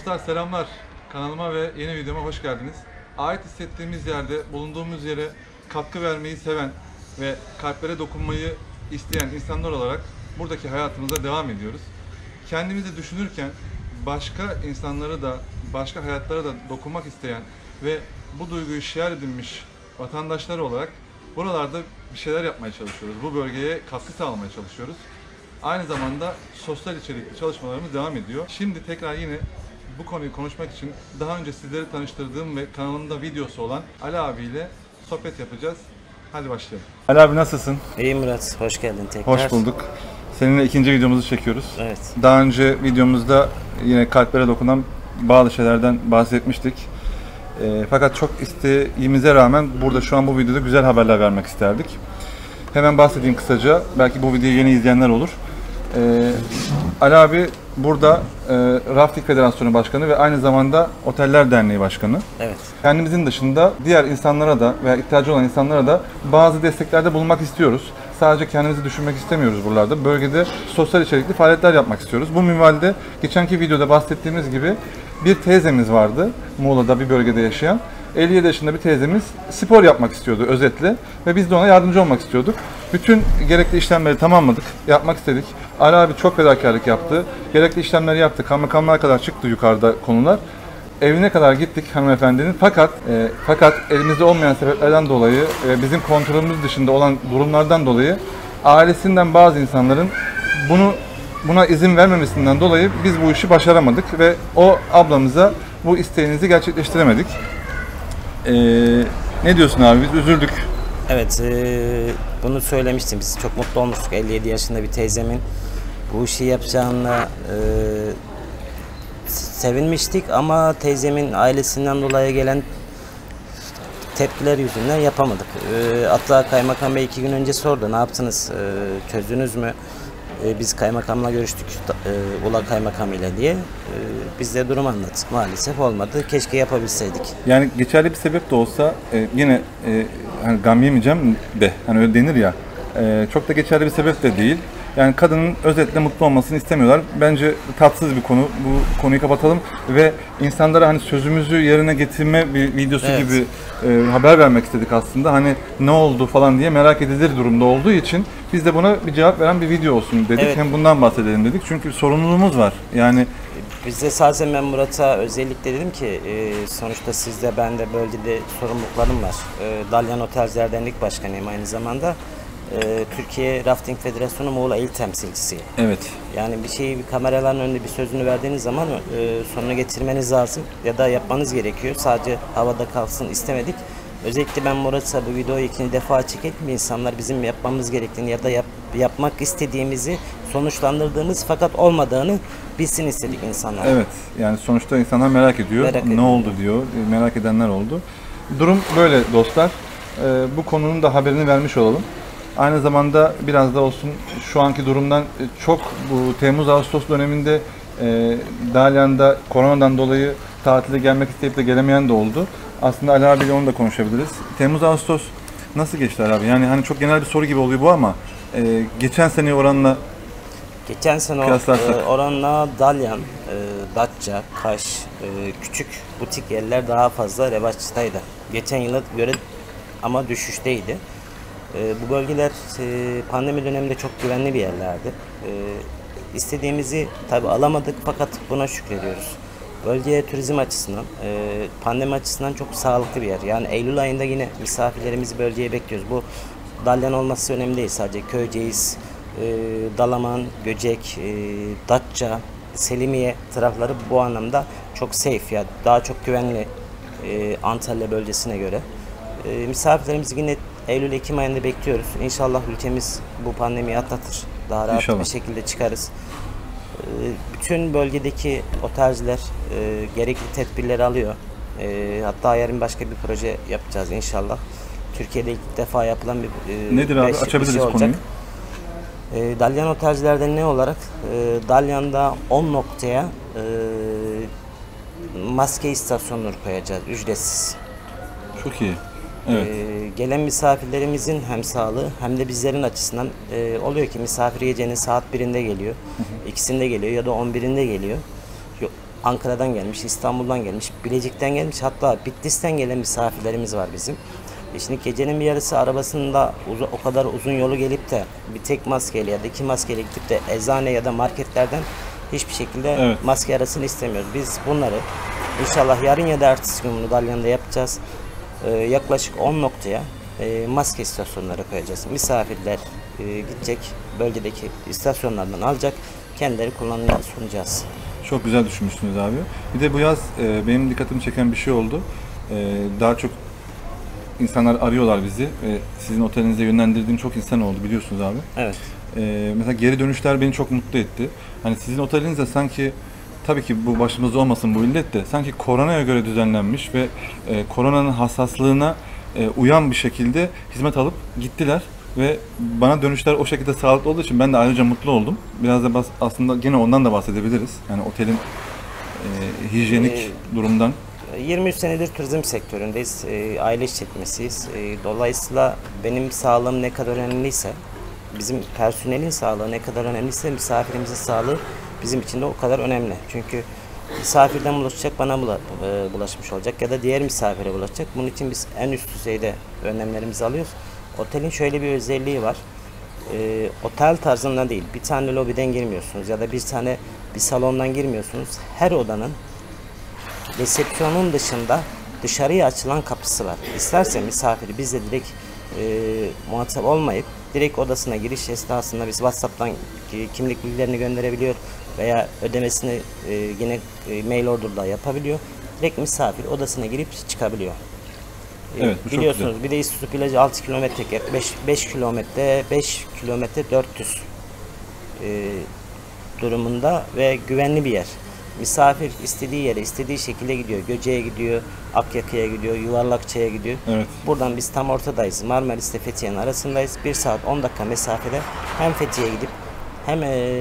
Dostlar selamlar. Kanalıma ve yeni videoma hoş geldiniz. Ait hissettiğimiz yerde, bulunduğumuz yere katkı vermeyi seven ve kalplere dokunmayı isteyen insanlar olarak buradaki hayatımıza devam ediyoruz. Kendimizi düşünürken başka insanları da, başka hayatlara da dokunmak isteyen ve bu duyguyu şiar edinmiş vatandaşlar olarak buralarda bir şeyler yapmaya çalışıyoruz. Bu bölgeye katkı sağlamaya çalışıyoruz. Aynı zamanda sosyal içerikli çalışmalarımız devam ediyor. Şimdi tekrar yine bu konuyu konuşmak için daha önce sizleri tanıştırdığım ve kanalımda videosu olan Ali abiyle sohbet yapacağız. Hadi başlayalım. Ali abi nasılsın? İyi Murat, hoş geldin tekrar. Hoş bulduk. Seninle ikinci videomuzu çekiyoruz. Evet. Daha önce videomuzda yine kalplere dokunan bazı şeylerden bahsetmiştik. Fakat çok isteğimize rağmen burada şu an bu videoda güzel haberler vermek isterdik. Hemen bahsedeyim kısaca. Belki bu videoyu yeni izleyenler olur. Ali abi burada Rafting Federasyonu Başkanı ve aynı zamanda Oteller Derneği Başkanı. Evet. Kendimizin dışında diğer insanlara da veya ihtiyacı olan insanlara da bazı desteklerde bulunmak istiyoruz. Sadece kendimizi düşünmek istemiyoruz buralarda. Bölgede sosyal içerikli faaliyetler yapmak istiyoruz. Bu minvalde geçenki videoda bahsettiğimiz gibi bir teyzemiz vardı. Muğla'da bir bölgede yaşayan. 57 yaşında bir teyzemiz spor yapmak istiyordu özetle ve biz de ona yardımcı olmak istiyorduk. Bütün gerekli işlemleri tamamladık, yapmak istedik. Ali abi çok fedakarlık yaptı. Gerekli işlemleri yaptı. Kaymakamlığa kadar çıktı yukarıda konular. Evine kadar gittik hanımefendinin fakat elimizde olmayan sebeplerden dolayı bizim kontrolümüz dışında olan durumlardan dolayı ailesinden bazı insanların buna izin vermemesinden dolayı biz bu işi başaramadık ve o ablamıza bu isteğinizi gerçekleştiremedik. Ne diyorsun abi? Biz üzüldük. Evet, bunu söylemiştim. Biz çok mutlu olmuştuk 57 yaşında bir teyzemin bu işi yapacağına sevinmiştik ama teyzemin ailesinden dolayı gelen tepkiler yüzünden yapamadık. Hatta Kaymakam Bey 2 gün önce sordu, ne yaptınız, çözdünüz mü? Biz kaymakamla görüştük, Ula Kaymakam ile diye. Biz de durum anlattık. Maalesef olmadı. Keşke yapabilseydik. Yani geçerli bir sebep de olsa yine hani gam yemeyeceğim de hani öyle denir ya, çok da geçerli bir sebep de değil. Yani kadının özetle mutlu olmasını istemiyorlar. Bence tatsız bir konu. Bu konuyu kapatalım ve insanlara hani sözümüzü yerine getirme bir videosu gibi haber vermek istedik aslında. Hani ne oldu falan diye merak edilir durumda olduğu için biz de buna bir cevap veren bir video olsun dedik. Evet. Hem bundan bahsedelim dedik. Çünkü sorumluluğumuz var. Yani Biz de sadece ben Murat'a özellikle dedim ki sonuçta sizde, ben de bölgede sorumluluklarım var. Dalyan Otelciler Dernek Başkanıyım aynı zamanda. Türkiye Rafting Federasyonu Muğla İl Temsilcisiyim. evet. Yani bir şeyi bir kameraların önünde bir sözünü verdiğiniz zaman sonuna getirmeniz lazım ya da yapmanız gerekiyor. Sadece havada kalsın istemedik. Özellikle ben Murat'a bu videoyu ikinci defa çekelim. İnsanlar bizim yapmamız gerektiğini ya da yapmak istediğimizi sonuçlandırdığımız fakat olmadığını bilsin istedik insanlar. Evet, yani sonuçta insanlar merak ediyor. Ne oldu diyor, merak edenler oldu. Durum böyle dostlar. Bu konunun da haberini vermiş olalım. Aynı zamanda biraz da olsun şu anki durumdan çok bu Temmuz-Ağustos döneminde Dalyan'da koronadan dolayı tatile gelmek isteyip de gelemeyen de oldu. Aslında Ali abiyle onu da konuşabiliriz. Temmuz-Ağustos nasıl geçti Ali abi? Yani hani çok genel bir soru gibi oluyor bu ama geçen sene oranla Geçen sene oranla Dalyan, Datça, Kaş, küçük butik yerler daha fazla revaçtaydı. Geçen yıla göre ama düşüşteydi. Bu bölgeler pandemi döneminde çok güvenli bir yerlerdi. İstediğimizi tabi alamadık fakat buna şükrediyoruz. Bölge turizm açısından, pandemi açısından çok sağlıklı bir yer. Yani Eylül ayında yine misafirlerimizi bölgeye bekliyoruz. Bu Dalyan olması önemli değil, sadece Köyceğiz, Dalaman, Göcek, Datça, Selimiye tarafları bu anlamda çok safe, ya daha çok güvenli Antalya bölgesine göre. Misafirlerimizi yine Eylül-Ekim ayında bekliyoruz. İnşallah ülkemiz bu pandemiyi atlatır. Daha rahat bir şekilde çıkarız. Bütün bölgedeki otelciler gerekli tedbirleri alıyor. Hatta yarın başka bir proje yapacağız inşallah. Türkiye'de ilk defa yapılan bir nedir abi? Açabiliriz şey konuyu. Dalyan Otelciler'de ne olarak? Dalyan'da 10 noktaya maske istasyonları koyacağız ücretsiz. Çok iyi. Evet. Gelen misafirlerimizin hem sağlığı hem de bizlerin açısından oluyor ki misafir gecenin saat 1'inde geliyor, 2'sinde geliyor ya da 11'inde geliyor. Ankara'dan gelmiş, İstanbul'dan gelmiş, Bilecik'ten gelmiş, hatta Bitlis'ten gelen misafirlerimiz var bizim. Şimdi gecenin bir yarısı arabasında o kadar uzun yolu gelip de bir tek maskeyle ya da 2 maskeyle gidip de eczane ya da marketlerden hiçbir şekilde maske arasını istemiyoruz. Biz bunları inşallah yarın ya da ertesi gün bunu Dalyan'da yapacağız. Yaklaşık 10 noktaya maske istasyonları koyacağız. Misafirler gidecek, bölgedeki istasyonlardan alacak, kendileri kullanımına sunacağız. Çok güzel düşünmüşsünüz abi. Bir de bu yaz benim dikkatimi çeken bir şey oldu. Daha çok insanlar arıyorlar bizi. Sizin otelinize yönlendirdiğim çok insan oldu, biliyorsunuz abi. Evet. Mesela geri dönüşler beni çok mutlu etti. Hani sizin otelinizde sanki, tabii ki bu başımızda olmasın bu illet de, sanki koronaya göre düzenlenmiş ve koronanın hassaslığına uyan bir şekilde hizmet alıp gittiler. Ve bana dönüşler o şekilde sağlıklı olduğu için ben de ayrıca mutlu oldum. Biraz da aslında gene ondan da bahsedebiliriz. Yani otelin hijyenik durumdan. 23 senedir turizm sektöründeyiz. Aile işletmesiyiz. Dolayısıyla benim sağlığım ne kadar önemliyse, bizim personelin sağlığı ne kadar önemliyse, misafirimizin sağlığı bizim için de o kadar önemli. Çünkü misafirden bulaşacak, bana bulaşmış olacak ya da diğer misafire bulaşacak. Bunun için biz en üst düzeyde önlemlerimizi alıyoruz. Otelin şöyle bir özelliği var. Otel tarzında değil, bir tane lobiden girmiyorsunuz ya da bir salondan girmiyorsunuz. Her odanın resepsiyonun dışında dışarıya açılan kapısı var. İsterse misafiri bizle direkt muhatap olmayıp direkt odasına giriş esnasında biz WhatsApp'tan kimlik bilgilerini gönderebiliyor veya ödemesini yine mail order'da yapabiliyor. Direkt misafir odasına girip çıkabiliyor. Evet, biliyorsunuz bir de İztuzu plajı 6 kilometre, 5 kilometre 400 durumunda ve güvenli bir yer. Misafir istediği yere, istediği şekilde gidiyor. Göce'ye gidiyor, Akyaka'ya gidiyor, Yuvarlakça'ya gidiyor. Evet. Buradan biz tam ortadayız. Marmaris ile Fethiye'nin arasındayız. 1 saat 10 dakika mesafede hem Fethiye'ye gidip hem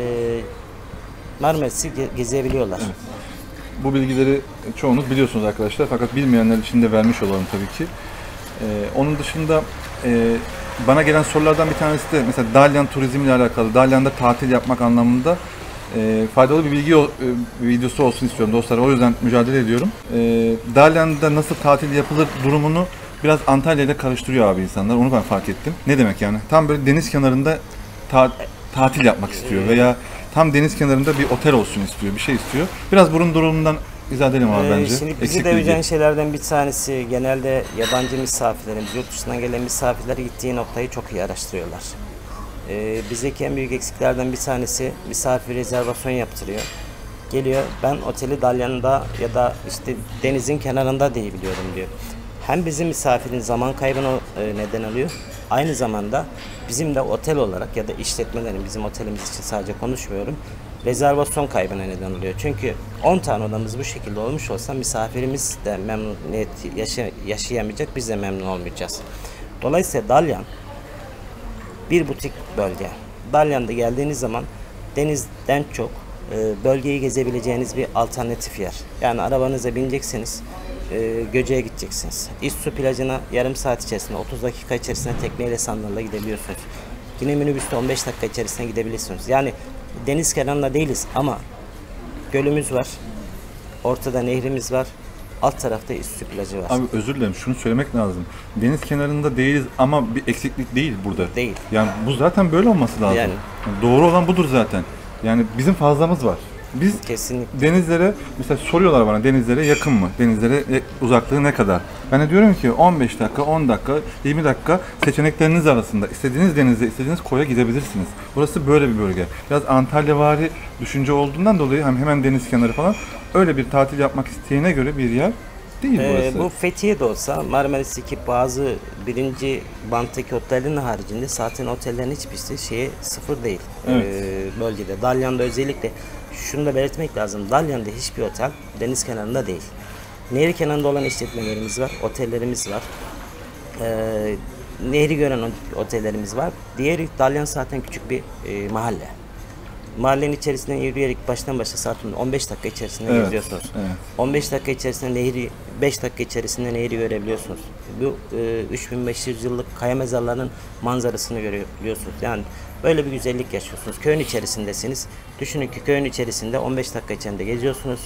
Marmaris'i gezebiliyorlar. Evet. Bu bilgileri çoğunuz biliyorsunuz arkadaşlar, fakat bilmeyenler için de vermiş olalım tabii ki. Onun dışında bana gelen sorulardan bir tanesi de mesela Dalyan turizm ile alakalı, Dalyan'da tatil yapmak anlamında faydalı bir bilgi videosu olsun istiyorum dostlar. O yüzden mücadele ediyorum. Dalyan'da nasıl tatil yapılır durumunu biraz Antalya ile karıştırıyor abi insanlar. Onu ben fark ettim. Ne demek yani? Tam böyle deniz kenarında tatil yapmak istiyor veya tam deniz kenarında bir otel olsun istiyor, bir şey istiyor. Biraz bunun durumundan izah edelim abi bence. Şimdi bizi de üzen şeylerden bir tanesi, genelde yabancı misafirlerimiz, yurt dışından gelen misafirler gittiği noktayı çok iyi araştırıyorlar. Bizdeki en büyük eksiklerden bir tanesi, misafir rezervasyon yaptırıyor. Geliyor, ben oteli Dalyan'da ya da işte denizin kenarında diyebiliyorum diyor. Hem bizim misafirin zaman kaybına neden oluyor, aynı zamanda bizim de otel olarak ya da işletmelerin, bizim otelimiz için sadece konuşmuyorum, rezervasyon kaybına neden oluyor. Çünkü 10 tane odamız bu şekilde olmuş olsa misafirimiz de memnuniyet yaşayamayacak, biz de memnun olmayacağız. Dolayısıyla Dalyan bir butik bölge. Dalyan'da geldiğiniz zaman denizden çok bölgeyi gezebileceğiniz bir alternatif yer. Yani arabanıza bineceksiniz, Göce'ye gideceksiniz. İztuzu plajına yarım saat içerisinde, 30 dakika içerisinde tekneyle sandalla gidebiliyorsunuz. Yine minibüste 15 dakika içerisinde gidebilirsiniz. Yani deniz kenarında değiliz ama gölümüz var, ortada nehrimiz var, alt tarafta İztuzu plajı var. Abi özür dilerim, şunu söylemek lazım. Deniz kenarında değiliz ama bir eksiklik değil burada. Değil. Yani bu zaten böyle olması lazım. Yani doğru olan budur zaten. Yani bizim fazlamız var. Biz kesinlikle denizlere, mesela soruyorlar bana, denizlere yakın mı? Denizlere uzaklığı ne kadar? Ben de diyorum ki 15 dakika, 10 dakika, 20 dakika seçenekleriniz arasında istediğiniz denize, istediğiniz koya gidebilirsiniz. Burası böyle bir bölge. Biraz Antalyavari düşünce olduğundan dolayı hemen deniz kenarı falan, öyle bir tatil yapmak isteyene göre bir yer değil burası. Bu Fethiye'de olsa, Marmaris'teki bazı birinci banttaki otellerin haricinde zaten otellerin hiçbirisi sıfır değil. Evet. Bölgede. Dalyan'da özellikle şunu da belirtmek lazım. Dalyan'da hiçbir otel deniz kenarında değil. Nehir kenarında olan işletmelerimiz var, otellerimiz var. Nehri gören otellerimiz var. Diğeri Dalyan zaten küçük bir mahalle. Mahallenin içerisinden yürüyerek baştan başa zaten 15 dakika içerisinde geziyorsunuz. Evet. 15 dakika içerisinde nehri, 5 dakika içerisinde nehri görebiliyorsunuz. Bu 3500 yıllık kaya mezarlarının manzarasını görebiliyorsunuz. Yani böyle bir güzellik yaşıyorsunuz. Köyün içerisindesiniz. Düşünün ki köyün içerisinde 15 dakika içinde geziyorsunuz.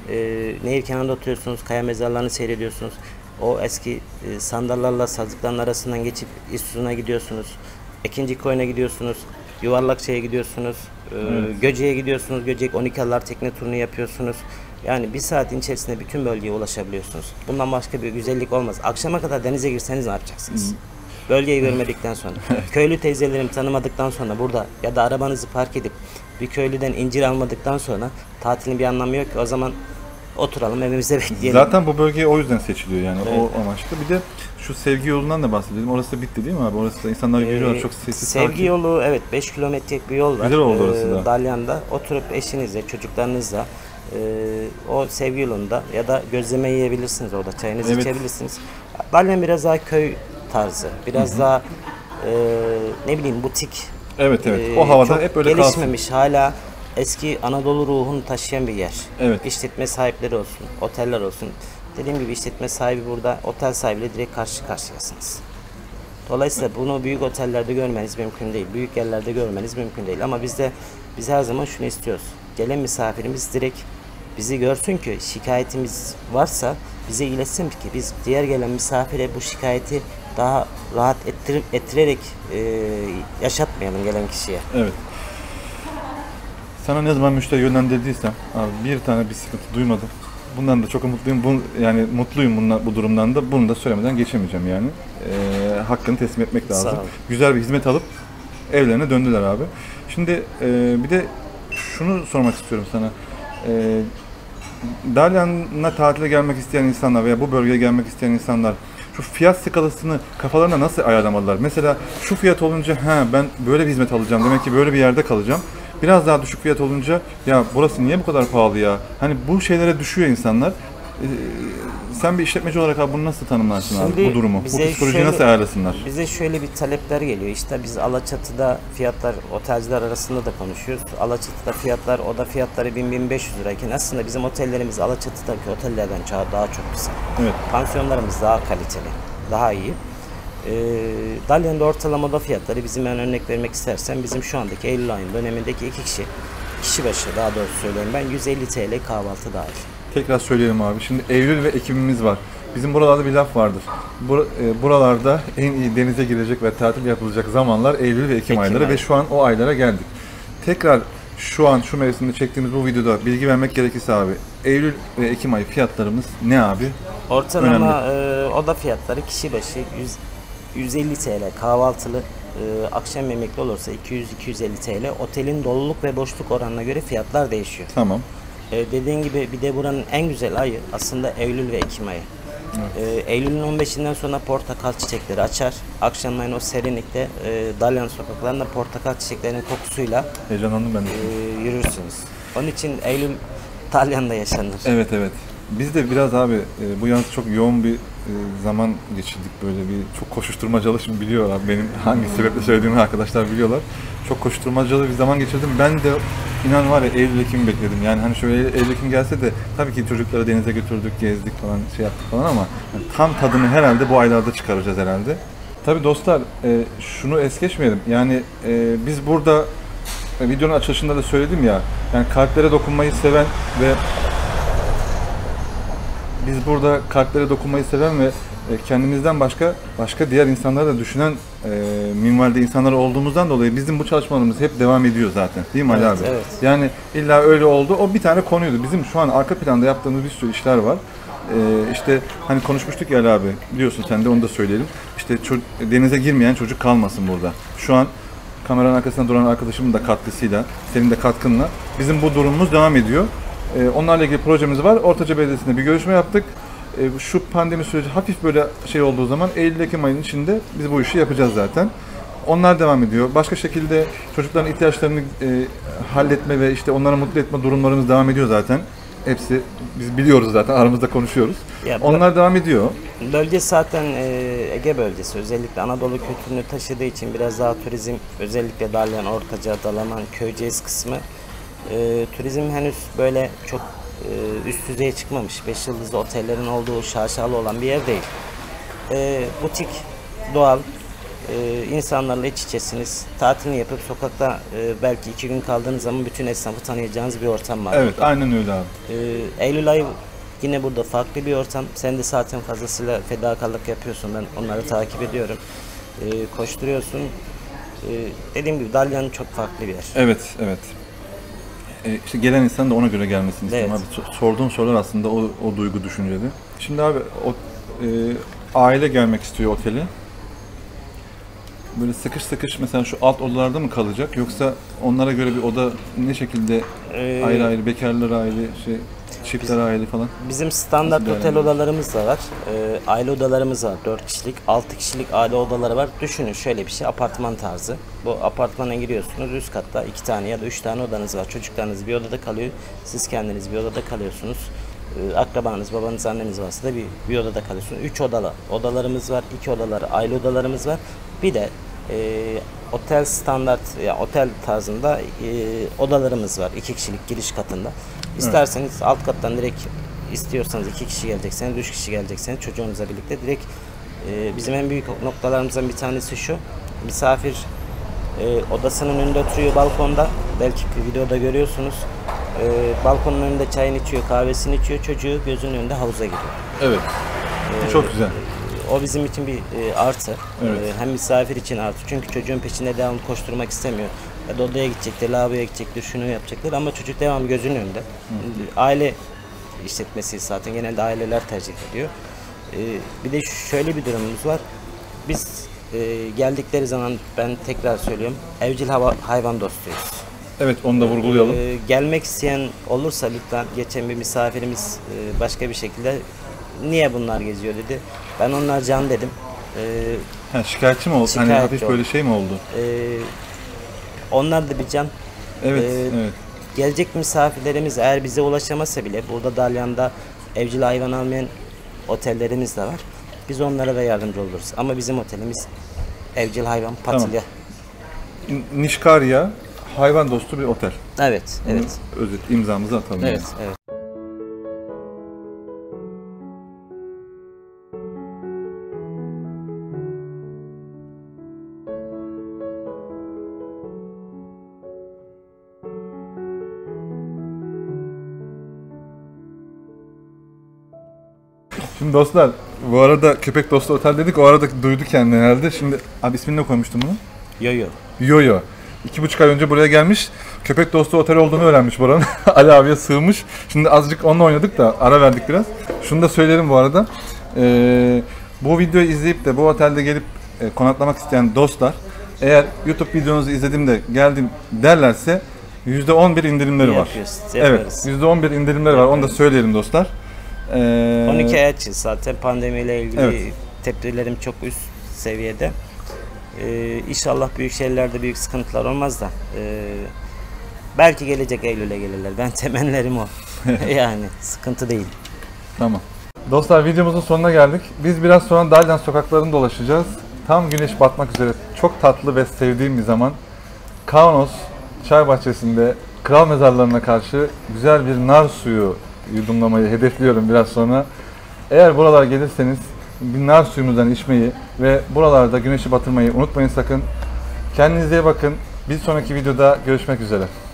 nehir kenarında oturuyorsunuz, kaya mezarlarını seyrediyorsunuz. O eski sandallarla sazlıkların arasından geçip İztuzu'na gidiyorsunuz. Ekincikoyun'a gidiyorsunuz. Yuvarlakça'ya gidiyorsunuz. Göcek'e gidiyorsunuz. Göcek 12'ler tekne turunu yapıyorsunuz. Yani bir saatin içerisinde bütün bölgeye ulaşabiliyorsunuz. Bundan başka bir güzellik olmaz. Akşama kadar denize girseniz ne yapacaksınız? Bölgeyi görmedikten sonra, köylü teyzelerimi tanımadıktan sonra burada ya da arabanızı park edip bir köylüden incir almadıktan sonra tatilin bir anlamı yok ki. O zaman oturalım evimizde bekleyelim. Zaten bu bölge o yüzden seçiliyor yani, evet. O amaçlı. Bir de şu sevgi yolundan da bahsedelim. Orası da bitti değil mi abi? Orası da insanlar yürüyorlar çok sessiz. Sevgi yolu, evet, 5 kilometrelik bir yol var. Güzel oldu orası da. Dalyan'da oturup eşinizle, çocuklarınızla o sevgi yolunda ya da gözleme yiyebilirsiniz orada, çayınızı içebilirsiniz. Dalyan biraz daha köy tarzı, biraz daha ne bileyim butik. Evet. O havada hep öyle gelişmemiş, kalsın. hala eski Anadolu ruhunu taşıyan bir yer. Evet. İşletme sahipleri olsun, oteller olsun. Dediğim gibi işletme sahibi burada, otel sahibiyle direkt karşı karşıyasınız. Dolayısıyla bunu büyük otellerde görmeniz mümkün değil. Büyük yerlerde görmeniz mümkün değil. Ama biz her zaman şunu istiyoruz. Gelen misafirimiz direkt bizi görsün ki şikayetimiz varsa bize iletsin ki biz diğer gelen misafire bu şikayeti daha rahat ettirerek yaşatmayalım gelen kişiye. Evet. Sana ne zaman müşteri yönlendirdiysem abi bir tane bir sıkıntı duymadım. Bundan da çok mutluyum. Yani mutluyum bu durumdan da. Bunu da söylemeden geçemeyeceğim yani. Hakkını teslim etmek lazım. Güzel bir hizmet alıp evlerine döndüler abi. Şimdi bir de şunu sormak istiyorum sana. Dalyan'a tatile gelmek isteyen insanlar veya bu bölgeye gelmek isteyen insanlar şu fiyat skalasını kafalarına nasıl ayarlamalılar? Mesela şu fiyat olunca ben böyle bir hizmet alacağım. Demek ki böyle bir yerde kalacağım. Biraz daha düşük fiyat olunca ya burası niye bu kadar pahalı ya? Hani bu şeylere düşüyor insanlar. Sen bir işletmeci olarak abi bunu nasıl tanımlarsın abi bu durumu? Bu psikolojiyi nasıl ayarlasınlar? Bize şöyle bir talepler geliyor. İşte biz Alaçatı'da fiyatlar, otelciler arasında da konuşuyoruz. Alaçatı'da fiyatlar, oda fiyatları 1000-1500 lirayken aslında bizim otellerimiz Alaçatı'daki otellerden daha çok kısa. Evet. Pansiyonlarımız daha kaliteli, daha iyi. Dalyan'da ortalama oda fiyatları, bizim ben örnek vermek istersen, bizim şu andaki Eylül ayının dönemindeki kişi başı daha doğrusu söyleyeyim ben, 150 TL kahvaltı dahil. Tekrar söyleyelim abi. Şimdi Eylül ve Ekim'imiz var. Bizim buralarda bir laf vardır. Buralarda en iyi denize girecek ve tatil yapılacak zamanlar Eylül ve Ekim ayları ve şu an o aylara geldik. Tekrar şu an şu mevsimde çektiğimiz bu videoda bilgi vermek gerekirse abi, Eylül ve Ekim ayı fiyatlarımız ne abi? Ortalama oda fiyatları kişi başı 150 TL kahvaltılı, akşam yemekli olursa 200-250 TL. Otelin doluluk ve boşluk oranına göre fiyatlar değişiyor. Tamam. Dediğin gibi bir de buranın en güzel ayı aslında Eylül ve Ekim ayı. Evet. Eylül'ün 15'inden sonra portakal çiçekleri açar. Akşamleyin o serinlikte Dalyan sokaklarında portakal çiçeklerinin kokusuyla heyecanlandım ben de. Yürürsünüz. Onun için Eylül Dalyan'da yaşanır. Evet. Biz de biraz abi bu yalnız çok yoğun bir zaman geçirdik, böyle bir çok koşuşturmacalı, şimdi biliyor abi benim hangi sebeple söylediğimi arkadaşlar biliyorlar. Çok koşuşturmacalı bir zaman geçirdim. Ben de inan var ya Eylül-Ekim bekledim. Yani hani şöyle Eylül-Ekim gelse de tabii ki çocukları denize götürdük, gezdik falan, şey yaptık falan ama yani tam tadını herhalde bu aylarda çıkaracağız herhalde. Tabii dostlar şunu es geçmeyelim. Yani biz burada videonun açılışında da söyledim ya, yani kalplere dokunmayı seven ve biz burada kalplere dokunmayı seven ve kendimizden başka diğer insanları da düşünen minvalde insanlar olduğumuzdan dolayı bizim bu çalışmalarımız hep devam ediyor zaten. Değil mi Ali abi? Evet. Yani illa öyle oldu. O bir tane konuydu. Bizim şu an arka planda yaptığımız bir sürü işler var. İşte hani konuşmuştuk ya Ali abi. Biliyorsun sen de, onu da söyleyelim. İşte denize girmeyen çocuk kalmasın burada. Şu an kameranın arkasında duran arkadaşımın da katkısıyla, senin de katkınla bizim bu durumumuz devam ediyor. Onlarla ilgili projemiz var. Ortaca Belediyesi'nde bir görüşme yaptık. Şu pandemi süreci hafif böyle şey olduğu zaman Eylül-Ekim ayının içinde biz bu işi yapacağız zaten. Onlar devam ediyor. Başka şekilde çocukların ihtiyaçlarını halletme ve işte onları mutlu etme durumlarımız devam ediyor zaten. Hepsi biz biliyoruz zaten, aramızda konuşuyoruz. Onlar devam ediyor. Bölge zaten Ege bölgesi, özellikle Anadolu kültürünü taşıdığı için biraz daha turizm, özellikle Dalyan, Ortaca, Dalaman, Köyceğiz kısmı turizm henüz böyle çok üst düzeye çıkmamış. 5 yıldızlı otellerin olduğu, şaşalı olan bir yer değil. Butik, doğal, insanlarla iç içesiniz. Tatilini yapıp sokakta belki 2 gün kaldığınız zaman bütün esnafı tanıyacağınız bir ortam var. Evet, burada. aynen öyle abi. Eylül ayı yine burada farklı bir ortam. Sen de zaten fazlasıyla fedakarlık yapıyorsun. Ben onları takip ediyorum. Koşturuyorsun. Dediğim gibi Dalyan çok farklı bir yer. Evet, evet. İşte gelen insan da ona göre gelmesini istiyorum abi. Sorduğun sorular aslında o duygu düşünceli. Şimdi abi aile gelmek istiyor otele. Böyle sıkış sıkış mesela şu alt odalarda mı kalacak, yoksa onlara göre bir oda ne şekilde ayrı ayrı, bekarlar ayrı, çiftler ayrı falan? Bizim standart otel odalarımız da var. Aile odalarımız var. 4 kişilik, 6 kişilik aile odaları var. Düşünün şöyle bir şey, apartman tarzı. Bu apartmana giriyorsunuz, üst katta 2 tane ya da 3 tane odanız var. Çocuklarınız bir odada kalıyor, siz kendiniz bir odada kalıyorsunuz. Akrabanız, babanız, anneniz varsa da bir odada kalıyorsunuz. 3 odalarımız var, 2 odaları aile odalarımız var. Bir de otel standart, yani otel tarzında odalarımız var. 2 kişilik giriş katında. İsterseniz alt kattan direkt, istiyorsanız 2 kişi gelecekseniz, 3 kişi gelecekseniz çocuğunuzla birlikte direkt bizim en büyük noktalarımızdan bir tanesi şu. Misafir odasının önünde oturuyor balkonda. Belki videoda görüyorsunuz. Balkonun önünde çayını içiyor, kahvesini içiyor. Çocuğu gözünün önünde havuza giriyor. Evet. Çok güzel. O bizim için bir artı. Evet. Hem misafir için artı. Çünkü çocuğun peşinde devamlı koşturmak istemiyor. Ya da odaya gidecektir, lavaboya gidecektir, şunu yapacaklar ama çocuk devamlı gözünün önünde. Aile işletmesi zaten genelde aileler tercih ediyor. Bir de şöyle bir durumumuz var. Biz geldikleri zaman, ben tekrar söylüyorum, evcil hayvan dostuyuz. Evet, onu da vurgulayalım. Gelmek isteyen olursa lütfen, geçen bir misafirimiz başka bir şekilde niye bunlar geziyor dedi. Ben onlar can dedim. Şikayetçi mi oldu? Hani hafif oldu. böyle şey mi oldu? Onlar da bir can. Evet, evet. Gelecek misafirlerimiz eğer bize ulaşamazsa bile, burada Dalyan'da evcil hayvan almayan otellerimiz de var. Biz onlara da yardımcı oluruz. Ama bizim otelimiz evcil hayvan, patilya. Tamam. Nişkarya hayvan dostu bir otel. Evet, evet. Özet imzamızı atalım. Evet, yani. evet. Şimdi dostlar, bu arada köpek dostu otel dedik, o arada duydu kendini herhalde. Şimdi abi ismini ne koymuştun bunu? Yo-yo. Yo-yo. 2,5 ay önce buraya gelmiş, köpek dostu otel olduğunu öğrenmiş buranın. Ali abiye sığmış. Şimdi azıcık onunla oynadık da ara verdik biraz. Şunu da söyleyelim bu arada. Bu videoyu izleyip de bu otelde gelip konaklamak isteyen dostlar, eğer YouTube videonuzu izlediğimde geldim derlerse %11 indirimleri var. Evet, %11 indirimleri var. Onu da söyleyelim dostlar. 12 ay açız zaten, pandemiyle ilgili tedbirlerim çok üst seviyede. İnşallah büyük şehirlerde büyük sıkıntılar olmaz da belki gelecek Eylül'e gelirler. Ben temenlerim o. Yani sıkıntı değil. Tamam. Dostlar, videomuzun sonuna geldik. Biz biraz sonra Dalyan sokaklarını dolaşacağız. Tam güneş batmak üzere, çok tatlı ve sevdiğim bir zaman. Kaunos çay bahçesinde kral mezarlarına karşı güzel bir nar suyu yudumlamayı hedefliyorum biraz sonra. Eğer buralara gelirseniz bir nar suyumuzdan içmeyi ve buralarda güneşi batırmayı unutmayın sakın. Kendinize iyi bakın. Bir sonraki videoda görüşmek üzere.